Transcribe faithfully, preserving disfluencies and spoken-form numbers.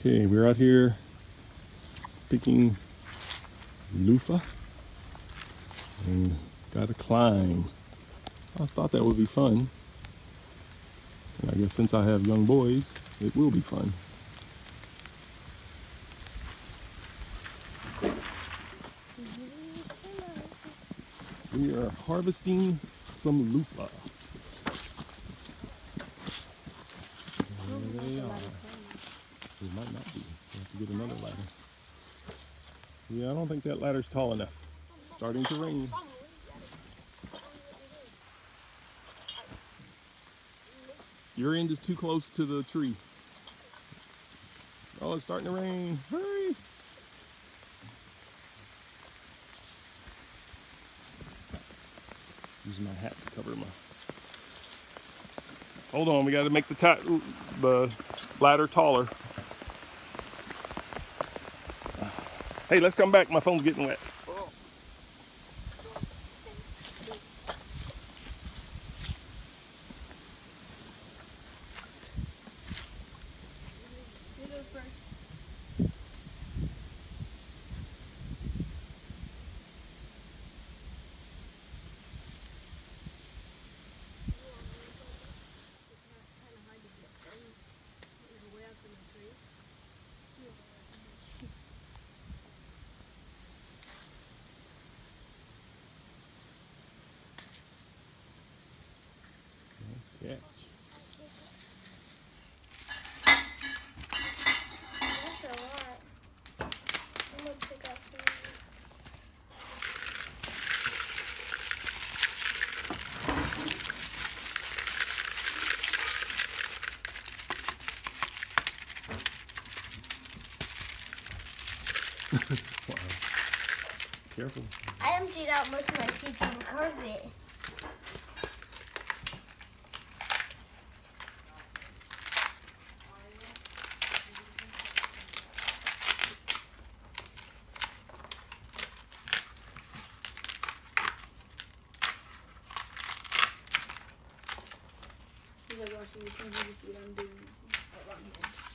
Okay, we're out here picking loofah and gotta climb. I thought that would be fun. And I guess since I have young boys, it will be fun. We are harvesting some loofah. There they are. It might not be. We have to get another ladder. Yeah, I don't think that ladder's tall enough. It's starting to rain. Your end is too close to the tree. Oh, it's starting to rain. Hurry! Using my hat to cover my... Hold on, we got to make the, the ladder taller. Hey, let's come back. My phone's getting wet. Nice catch. That's a lot. I'm gonna pick up some. Wow. Careful. I emptied out most of my seeds on the carpet. He's like watching the T V to see what I'm doing.